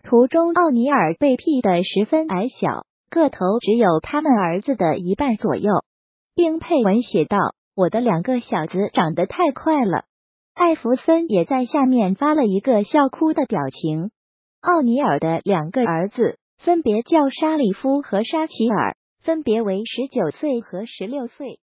图中奥尼尔被 P 得十分矮小，个头只有他们儿子的一半左右。并配文写道：“我的2个小子长得太快了。”艾弗森也在下面发了一个笑哭的表情。奥尼尔的2个儿子分别叫沙里夫和沙奇尔，分别为19岁和16岁。